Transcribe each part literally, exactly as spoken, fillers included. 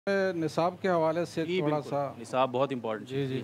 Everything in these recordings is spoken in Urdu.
نصاب کے حوالے سے جی تھوڑا بالکل، سا نصاب بہت امپورٹنٹ جی ہے جی جی۔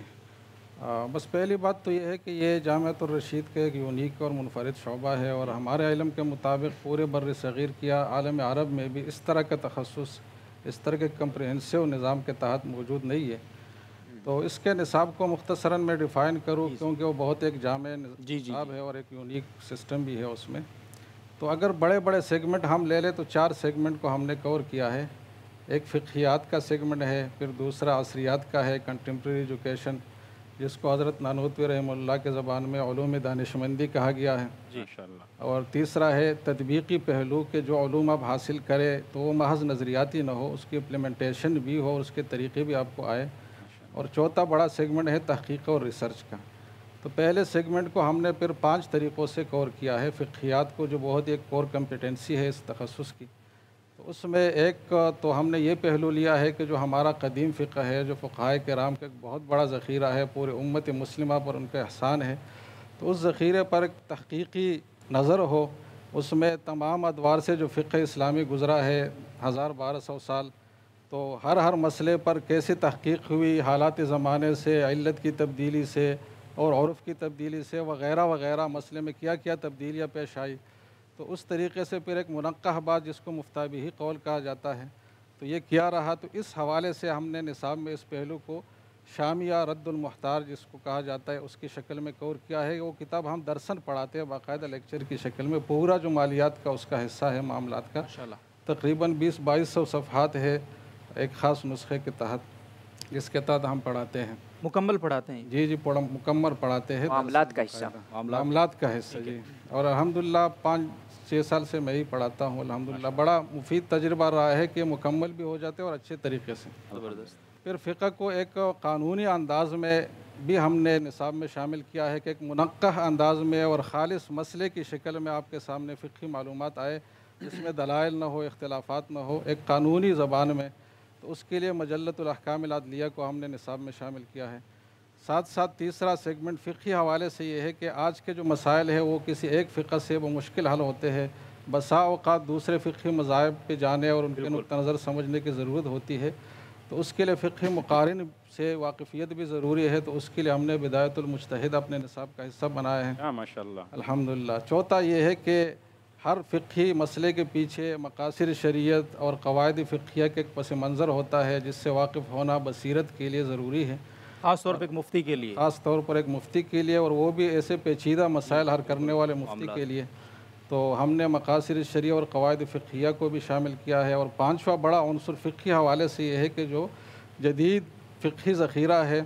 آ، بس پہلی بات تو یہ ہے کہ یہ جامعۃ الرشید کا ایک یونیک اور منفرد شعبہ ہے، اور جی ہمارے علم کے مطابق پورے بر صغیر کیا عالم عرب میں بھی اس طرح کا تخصص، اس طرح کے کمپریہنسو نظام کے تحت موجود نہیں ہے۔ تو اس کے نصاب کو مختصراً میں ڈیفائن کروں، جی کیونکہ وہ بہت ایک جامع جی جی جی نصاب ہے اور ایک یونیک سسٹم بھی ہے اس میں۔ تو اگر بڑے بڑے سیگمنٹ ہم لے لیں تو چار سیگمنٹ کو ہم نے کور کیا ہے۔ ایک فقہیات کا سیگمنٹ ہے، پھر دوسرا عصریات کا ہے، کنٹمپریری ایجوکیشن، جس کو حضرت نانوتوی رحمہ اللہ کے زبان میں علوم دانشمندی کہا گیا ہے، جی ماشاء اللہ۔ اور تیسرا ہے تطبیقی پہلو کہ جو علوم آپ حاصل کرے تو وہ محض نظریاتی نہ ہو، اس کی امپلیمنٹیشن بھی ہو اور اس کے طریقے بھی آپ کو آئے، اور چوتھا بڑا سیگمنٹ ہے تحقیق اور ریسرچ کا۔ تو پہلے سیگمنٹ کو ہم نے پھر پانچ طریقوں سے کور کیا ہے فقہیات کو، جو بہت ایک کور کمپیٹنسی ہے اس تخصص کی۔ تو اس میں ایک تو ہم نے یہ پہلو لیا ہے کہ جو ہمارا قدیم فقہ ہے، جو فقہائے کرام کا ایک بہت بڑا ذخیرہ ہے، پورے امت مسلمہ پر ان کا احسان ہے، تو اس ذخیرے پر ایک تحقیقی نظر ہو، اس میں تمام ادوار سے جو فقہ اسلامی گزرا ہے ہزار بارہ سو سال، تو ہر ہر مسئلے پر کیسے تحقیق ہوئی، حالات زمانے سے، علت کی تبدیلی سے اور عرف کی تبدیلی سے وغیرہ وغیرہ، مسئلے میں کیا کیا تبدیلیاں پیش آئی، تو اس طریقے سے پھر ایک منقح بات جس کو مفتابی قول کہا جاتا ہے، تو یہ کیا رہا۔ تو اس حوالے سے ہم نے نصاب میں اس پہلو کو شامیہ رد المحتار جس کو کہا جاتا ہے اس کی شکل میں کور کیا ہے۔ وہ کتاب ہم درسن پڑھاتے ہیں باقاعدہ لیکچر کی شکل میں، پورا جو مالیات کا اس کا حصہ ہے، معاملات کا، ماشاء اللہ۔ تقریباً بیس بائیس سو صفحات ہے ایک خاص نسخے کے تحت، جس کے تحت ہم پڑھاتے ہیں۔ مکمل پڑھاتے ہیں جی جی پڑھ مکمل پڑھاتے ہیں، معاملات کا حصہ۔ باقاعدہ معاملات معاملات کا حصہ جی، اور الحمدللہ پانچ چھ سال سے میں ہی پڑھاتا ہوں، الحمدللہ بڑا مفید تجربہ رہا ہے کہ مکمل بھی ہو جاتے ہیں اور اچھے طریقے سے۔ زبردست۔ پھر فقہ کو ایک قانونی انداز میں بھی ہم نے نصاب میں شامل کیا ہے کہ ایک منقح انداز میں اور خالص مسئلے کی شکل میں آپ کے سامنے فقہی معلومات آئے، جس میں دلائل نہ ہو، اختلافات نہ ہو، ایک قانونی زبان میں۔ تو اس کے لیے مجلۃ الاحکام العدلیہ کو ہم نے نصاب میں شامل کیا ہے۔ ساتھ ساتھ تیسرا سیگمنٹ فقہی حوالے سے یہ ہے کہ آج کے جو مسائل ہیں وہ کسی ایک فقہ سے وہ مشکل حل ہوتے ہیں، بسا اوقات دوسرے فقہی مذاہب پہ جانے اور ان کے نقطہ نظر سمجھنے کی ضرورت ہوتی ہے، تو اس کے لیے فقہی مقارن سے واقفیت بھی ضروری ہے، تو اس کے لیے ہم نے بدایت المجتہد اپنے نصاب کا حصہ بنایا ہے ہاں ماشاء اللہ۔ الحمدللہ۔ چوتھا یہ ہے کہ ہر فقہی مسئلے کے پیچھے مقاصد شریعت اور قواعد فقہیہ کے ایک پس منظر ہوتا ہے، جس سے واقف ہونا بصیرت کے لیے ضروری ہے، خاص طور پہ ایک مفتی کے لیے۔ خاص طور پر ایک مفتی کے لیے، اور وہ بھی ایسے پیچیدہ مسائل حل کرنے والے مفتی کے لیے۔ تو ہم نے مقاصد شریعہ اور قواعد فقہیہ کو بھی شامل کیا ہے۔ اور پانچواں بڑا عنصر فقہی حوالے سے یہ ہے کہ جو جدید فقہی ذخیرہ ہے،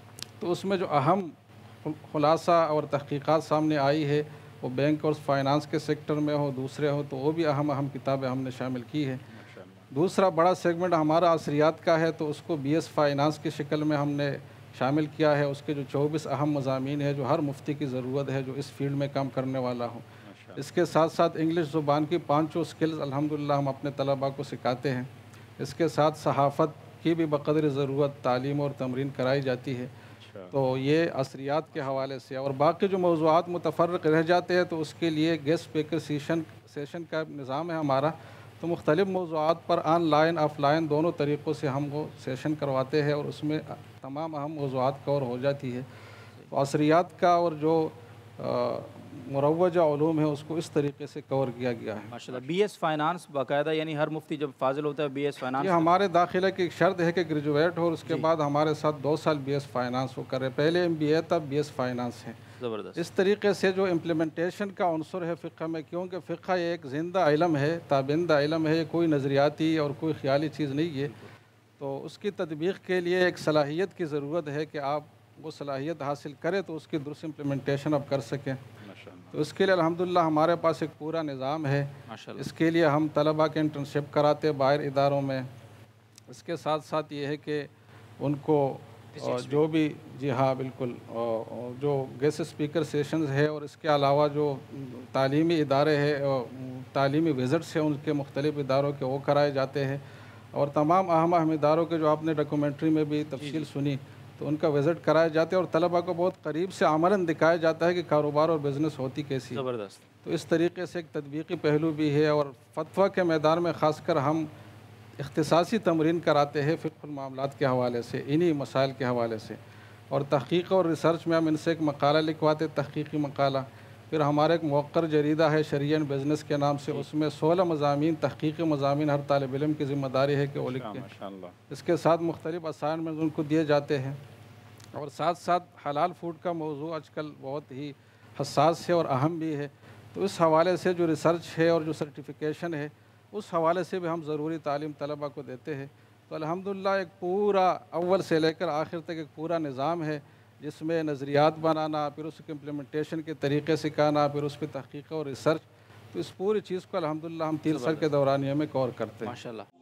تو اس میں جو اہم خلاصہ اور تحقیقات سامنے آئی ہے، وہ بینک اور فائنانس کے سیکٹر میں ہو، دوسرے ہو، تو وہ بھی اہم اہم کتابیں ہم نے شامل کی ہے۔ دوسرا بڑا سیگمنٹ ہمارا عصریات کا ہے، تو اس کو بی ایس فائنانس کی شکل میں ہم نے شامل کیا ہے۔ اس کے جو چوبیس اہم مضامین ہیں جو ہر مفتی کی ضرورت ہے جو اس فیلڈ میں کام کرنے والا ہو۔ اس کے ساتھ ساتھ انگلش زبان کی پانچوں سکلز الحمدللہ ہم اپنے طلباء کو سکھاتے ہیں۔ اس کے ساتھ صحافت کی بھی بقدر ضرورت تعلیم اور تمرین کرائی جاتی ہے۔ تو یہ عصریات کے حوالے سے، اور باقی جو موضوعات متفرق رہ جاتے ہیں تو اس کے لیے گیسٹ اسپیکر سیشن سیشن کا نظام ہے ہمارا، تو مختلف موضوعات پر آن لائن آف لائن دونوں طریقوں سے ہم وہ سیشن کرواتے ہیں، اور اس میں تمام اہم موضوعات کور ہو جاتی ہے۔ تو عصریات کا اور جو مروجہ علوم ہے اس کو اس طریقے سے کور کیا گیا ہے۔ ماشاءاللہ۔ بی ایس فائنانس باقاعدہ، یعنی ہر مفتی جب فاضل ہوتا ہے بی ایس فائنانس؟ یہ ہمارے داخلہ کی ایک شرط ہے کہ گریجویٹ ہو، اور اس کے بعد ہمارے ساتھ دو سال بی ایس فائنانس وہ کرے، پہلے ایم بی اے تھا، بی ایس فائنانس ہے۔ زبردست۔ اس طریقے سے جو امپلیمنٹیشن کا عنصر ہے فقہ میں، کیونکہ فقہ یہ ایک زندہ علم ہے، تابندہ علم ہے، کوئی نظریاتی اور کوئی خیالی چیز نہیں ہے، تو اس کی تطبیق کے لیے ایک صلاحیت کی ضرورت ہے کہ آپ وہ صلاحیت حاصل کریں تو اس کی درست امپلیمنٹیشن آپ کر سکیں۔ تو اس کے لیے الحمدللہ ہمارے پاس ایک پورا نظام ہے۔ اس کے لیے ہم طلباء کے انٹرنشپ کراتے باہر اداروں میں۔ اس کے ساتھ ساتھ یہ ہے کہ ان کو جو بھی جی ہاں بالکل جو گیسٹ اسپیکر سیشنز ہے، اور اس کے علاوہ جو تعلیمی ادارے ہیں، تعلیمی وزٹس ہیں ان کے مختلف اداروں کے وہ کرائے جاتے ہیں، اور تمام اہم اہم اداروں کے جو آپ نے ڈاکومنٹری میں بھی تفصیل سنی تو ان کا وزٹ کرائے جاتے ہیں، اور طلباء کو بہت قریب سے عملاً دکھایا جاتا ہے کہ کاروبار اور بزنس ہوتی کیسی ہے۔ زبردست۔ تو اس طریقے سے ایک تطبیقی پہلو بھی ہے، اور فتویٰ کے میدان میں خاص کر ہم اختصاصی تمرین کراتے ہیں فقہ المعاملات کے حوالے سے، انہی مسائل کے حوالے سے، اور تحقیق اور ریسرچ میں ہم ان سے ایک مقالہ لکھواتے، تحقیقی مقالہ۔ پھر ہمارا ایک موقر جریدہ ہے شریعہ اینڈ بزنس کے نام سے، اس میں سولہ مضامین، تحقیقی مضامین ہر طالب علم کی ذمہ داری ہے کہ وہ لکھیں۔ ماشاءاللہ۔ اس کے ساتھ مختلف اسائنمنٹ ان کو دیے جاتے ہیں، اور ساتھ ساتھ حلال فوڈ کا موضوع آج کل بہت ہی حساس ہے اور اہم بھی ہے، تو اس حوالے سے جو ریسرچ ہے اور جو سرٹیفیکیشن ہے اس حوالے سے بھی ہم ضروری تعلیم طلبہ کو دیتے ہیں۔ تو الحمدللہ ایک پورا اول سے لے کر آخر تک ایک پورا نظام ہے جس میں نظریات بنانا، پھر اس کے امپلیمنٹیشن کے طریقے سکھانا، پھر اس پہ تحقیق اور ریسرچ، تو اس پوری چیز کو الحمدللہ ہم تین سال کے دورانیے میں کور کرتے ہیں۔ ماشاءاللہ۔